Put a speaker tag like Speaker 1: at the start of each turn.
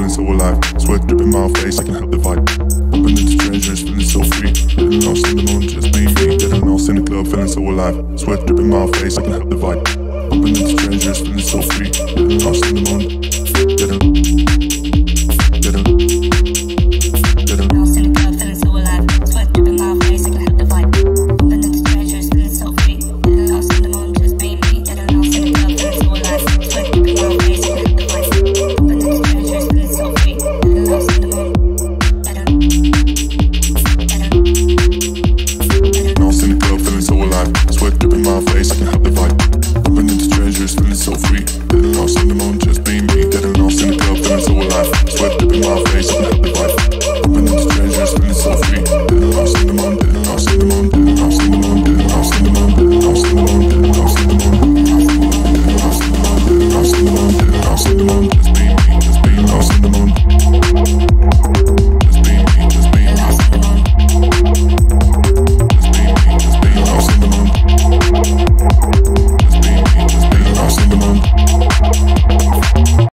Speaker 1: feeling so alive. Sweat dripping my face, I can help the vibe. Bumping into strangers, feeling so free. Getting lost in the moon, just me. Getting lost in the club, feeling so alive. Sweat dripping my face, I can help the vibe. Bumping into strangers, feeling so free. Getting lost in the moon.